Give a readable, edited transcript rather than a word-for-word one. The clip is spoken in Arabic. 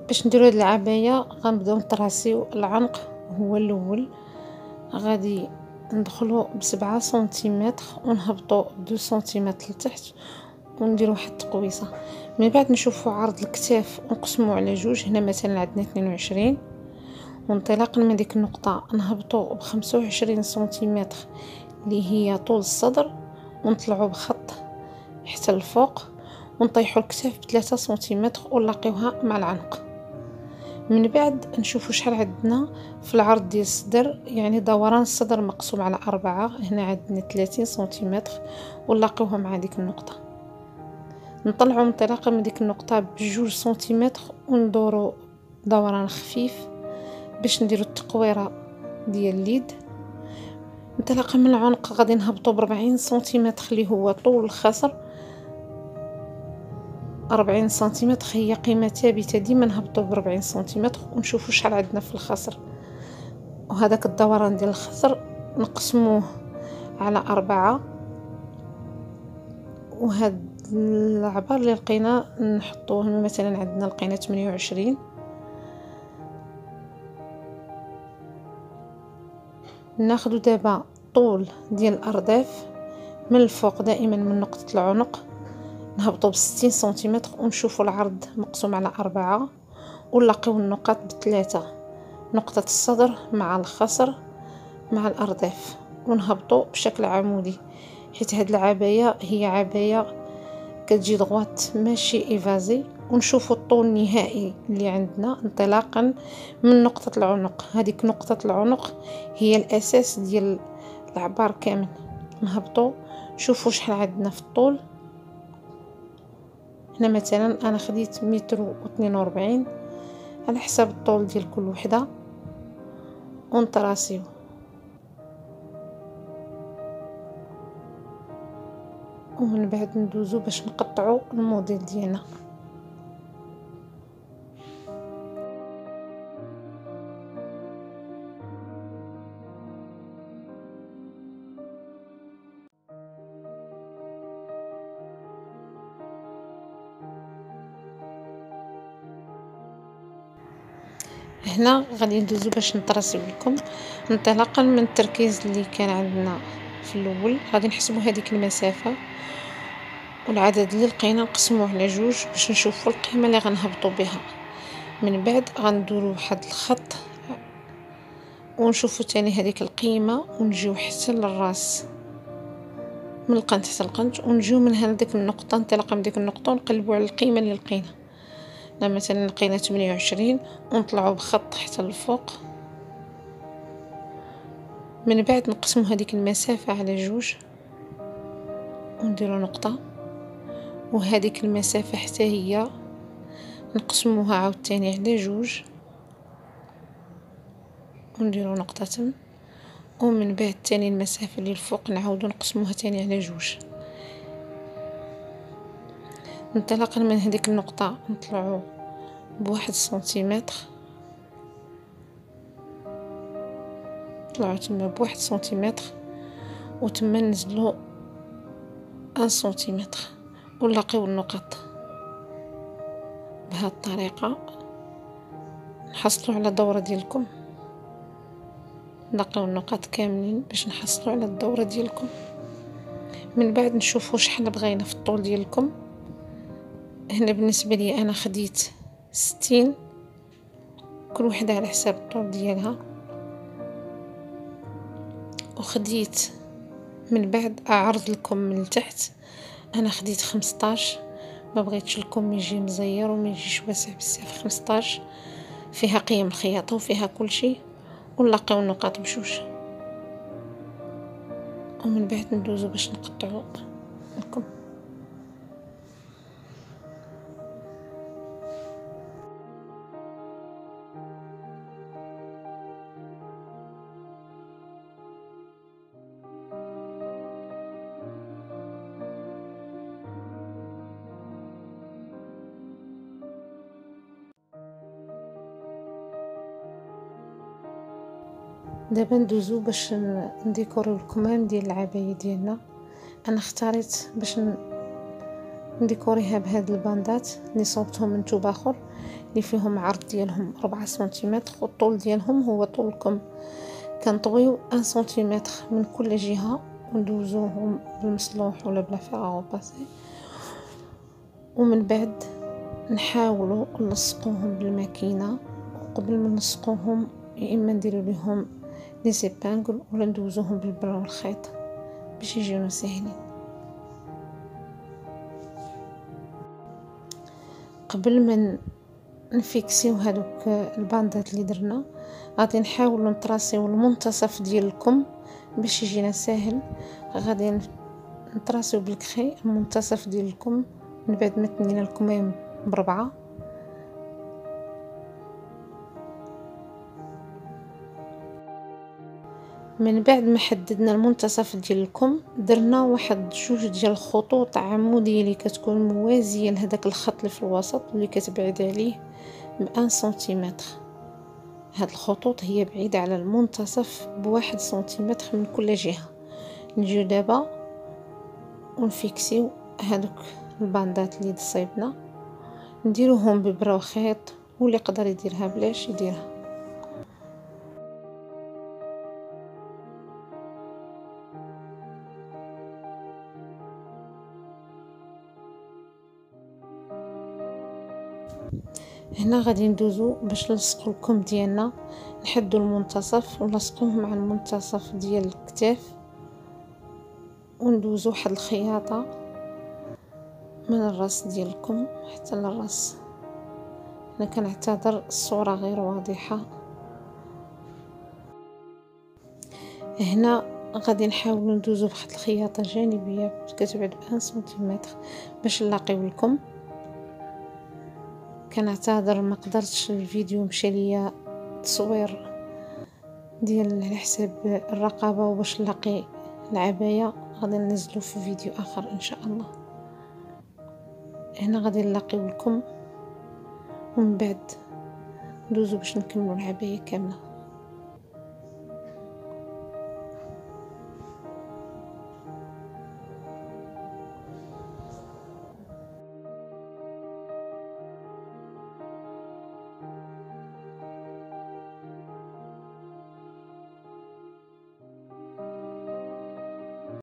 باش نديرو هاد العباية غنبداو نطراسيو العنق هو الاول، غادي ندخلو ب7 سنتيمتر ونهبطو 2 سنتيمتر لتحت ونديرو واحد التقويصه. من بعد نشوفو عرض الكتاف ونقسمو على جوج. هنا مثلا عندنا 22، وانطلاقا من ديك النقطه نهبطو ب25 سنتيمتر اللي هي طول الصدر، ونطلعو بخط حتى الفوق، ونطيحو الكتاف ب3 سنتيمتر ونلاقيوها مع العنق. من بعد نشوفو شحال عندنا في العرض ديال الصدر، يعني دوران الصدر مقسوم على 4، هنا عندنا 30 سنتيمتر ونلاقيوها مع ديك النقطه. نطلعو انطلاقا من ديك النقطه ب2 سنتيمتر وندورو دوران خفيف باش نديرو التقويره ديال اليد. انطلاقا من العنق غادي نهبطو ب40 سنتيمتر اللي هو طول الخصر. 40 سنتيمتر هي قيمه ثابته، ديما نهبطو ب40 سنتيمتر ونشوفو شحال عندنا في الخصر. وهذاك الدوران ديال الخصر نقسموه على 4، وهاد العبار اللي لقينا نحطوه مثلا عندنا لقينا 28. ناخدو دابا طول ديال الارداف من الفوق دائما من نقطه العنق نهبطو ب60 سنتيمتر ونشوفو العرض مقسوم على 4 ونلاقيو النقاط ب3، نقطه الصدر مع الخصر مع الارداف، ونهبطو بشكل عمودي، حيت هاد العبايه هي عبايه كتجي دغوات ماشي ايفازي. ونشوفوا الطول النهائي اللي عندنا انطلاقا من نقطة العنق. هذيك نقطة العنق هي الاساس ديال العبار كامل. نهبطوا نشوفوا شحال عندنا في الطول. هنا مثلا انا خديت 1.42 متر على حساب الطول ديال كل وحده، ونطراسيو. ومن بعد ندوزو باش نقطعو الموديل ديالنا. هنا غادي ندوزو باش نطراسيو لكم. انطلاقا من التركيز اللي كان عندنا في الاول غادي نحسبوا هذيك المسافه والعدد اللي لقينا نقسموه على جوج باش نشوفوا القيمه اللي غنهبطوا بها. من بعد غندوروا واحد الخط ونشوفوا تاني هذيك القيمه ونجيو حتى للراس من القنت حتى القنت، ونجيو من هذيك النقطه انطلاقا من ديك النقطه ونقلبوا على القيمه اللي لقينا. مثلا لقينا 28 ونطلعوا بخط حتى الفوق. من بعد نقسموا هذيك المسافه على جوج ونديروا نقطه، وهذيك المسافه حتى هي نقسموها عاوتاني على جوج ونديروا نقطه. ومن بعد تاني المسافه اللي الفوق نعاودوا نقسموها تاني على جوج. انطلاقا من هذيك النقطه نطلعوا ب1 سنتيمتر، طلعوا تما ب1 سنتيمتر، وتما نزلوا 1 سنتيمتر ونلاقيو النقط. بهذه الطريقه نحصلوا على الدوره ديالكم، نلاقيو النقاط كاملين باش نحصلوا على الدوره ديالكم. من بعد نشوفوا شحال بغينا في الطول ديالكم. هنا بالنسبه لي انا خديت 60، كل وحده على حساب الطول ديالها. وخديت من بعد اعرض لكم من التحت، انا خديت 15، ما بغيتش الكم يجي مزير وما يجيش واسع بزاف. 15 فيها قيم الخياطه وفيها كل شيء، ونلاقيو النقاط بجوج. ومن بعد ندوزو باش نقطعو لكم. دابا ندوزو باش نديكوريو الكمام ديال العباية ديالنا. انا اختاريت باش نديكوريها بهاد الباندات اللي صوبتهم من توب اخر اللي فيهم عرض ديالهم 4 سنتيمتر، والطول ديالهم هو طول الكم. كنطويو 1 سنتيمتر من كل جهه وندوزوهم بالمصلوح ولا بلا فيغ باسي، ومن بعد نحاولوا نلصقوهم بالماكينه. وقبل ما نلصقوهم يا اما نديروا لهم لي زيبانغل ولا ندوزوهم بالبرا والخيط باش يجيونا ساهلين. قبل ما نفيكسيو هذوك الباندات اللي درنا غادي نحاولوا نطراسيو المنتصف ديال الكم باش يجينا ساهل. غادي نطراسيو بالكخي المنتصف ديال الكم من بعد ما تنينا الكمام بربعة. من بعد ما حددنا المنتصف ديال الكم درنا واحد جوج ديال الخطوط عموديه اللي كتكون موازيه لهداك الخط اللي في الوسط واللي كتبعد عليه ب1 سنتيمتر. هاد الخطوط هي بعيده على المنتصف ب1 سنتيمتر من كل جهه. نجيو دابا ونفيكسيو هادوك الباندات اللي صايبنا، نديروهم ببرا وخيط، واللي يقدر يديرها بلاش يديرها. هنا غادي ندوزو باش نلصقو الكم ديالنا، نحدو المنتصف ونلصقوه مع المنتصف ديال الكتاف، وندوزو واحد الخياطه من الراس ديالكم حتى للراس. انا كنعتذر الصوره غير واضحه. هنا غادي نحاول ندوزو بواحد الخياطه جانبيه كتبعد ب1 سنتيمتر باش نلاقيو لكم. كنعتذر ما قدرتش الفيديو مشى ليا تصوير ديال على حساب الرقابه، وباش نلاقي العبايه غادي ننزلو في فيديو اخر ان شاء الله. هنا غادي نلاقيو لكم ومن بعد ندوزو باش نكملوا العبايه كامله.